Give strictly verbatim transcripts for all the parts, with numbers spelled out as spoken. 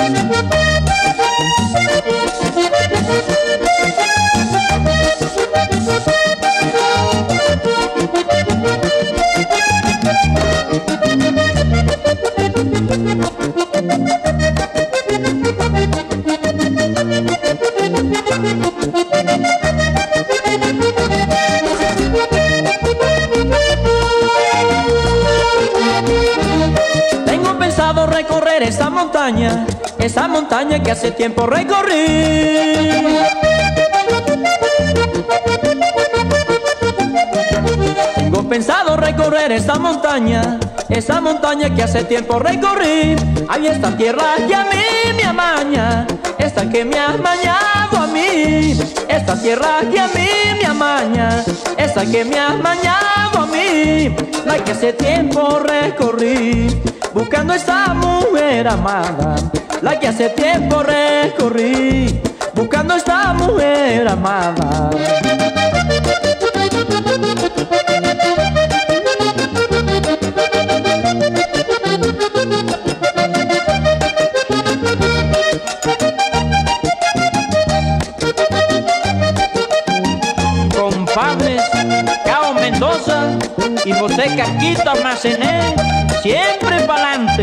Tengo pensado recorrer esa montaña, esa montaña que hace tiempo recorrí. Tengo pensado recorrer esa montaña, esa montaña que hace tiempo recorrí. Hay esta tierra que a mí me amaña, esta que me ha amañado a mí. Esta tierra que a mí me amaña, esta que me ha amañado a mí. La que hace tiempo recorrí, buscando esa mujer amada. La que hace tiempo recorrí, buscando esta mujer amada. Compadres Cao Mendoza y José Caquito Almacené, siempre pa'lante.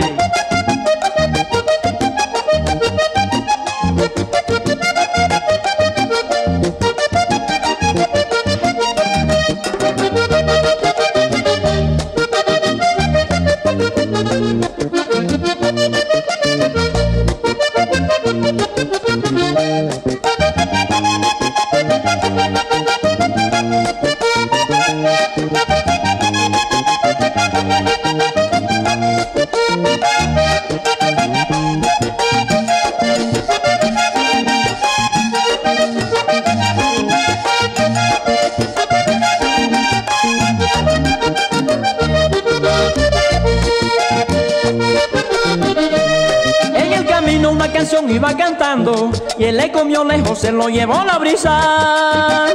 En el camino una canción iba cantando y él le comió lejos, se lo llevó la brisa.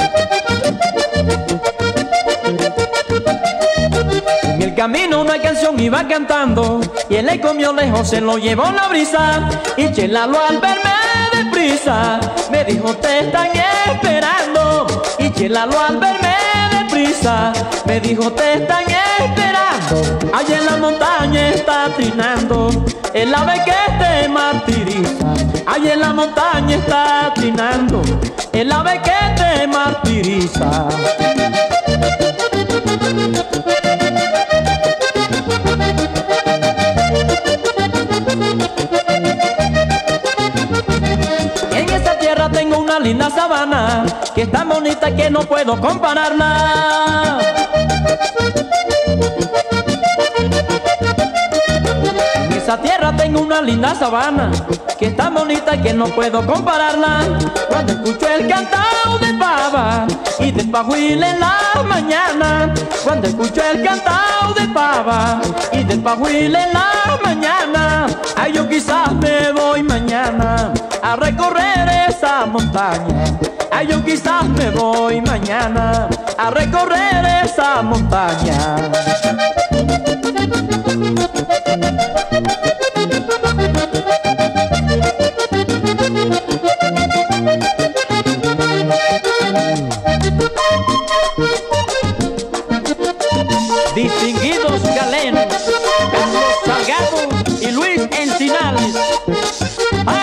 En el camino una canción iba cantando y él le comió lejos, se lo llevó la brisa. Y Chelalo al verme deprisa me dijo te están esperando. Y Chelalo al verme deprisa me dijo te están esperando. Allá en la montaña está trinando el ave que te martiriza. Allá en la montaña está trinando el ave que te martiriza. En esta tierra tengo una linda sabana que es tan bonita que no puedo compararla. En esa tierra tengo una linda sabana que es tan bonita que no puedo compararla. Cuando escucho el cantao de pava y de pajuil en la mañana, cuando escucho el cantao de pava y de pajuil en la mañana, ay yo quizás me voy mañana a recorrer esa montaña. Ay yo quizás me voy mañana a recorrer esa montaña. Distinguidos galenos Carlos Salgado y Luis Encinales.